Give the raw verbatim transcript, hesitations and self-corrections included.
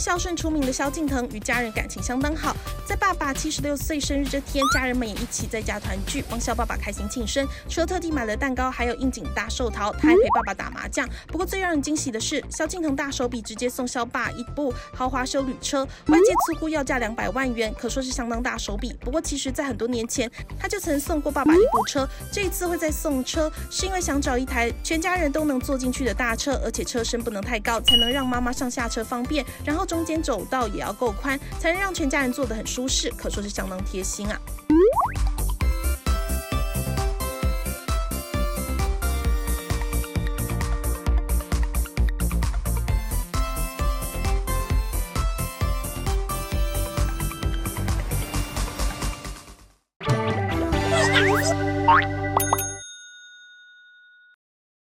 孝顺出名的萧敬腾与家人感情相当好，在爸爸七十六岁生日这天，家人们也一起在家团聚，帮萧爸爸开心庆生，除了特地买了蛋糕，还有应景大寿桃，他还陪爸爸打麻将。不过最让人惊喜的是，萧敬腾大手笔直接送萧爸一部豪华休旅车，外界粗估要价两百万元，可说是相当大手笔。不过其实在很多年前，他就曾送过爸爸一部车，这一次会再送车，是因为想找一台全家人都能坐进去的大车，而且车身不能太高，才能让妈妈上下车方便，然后中间走道也要够宽，才能让全家人坐得很舒适，可说是相当贴心啊。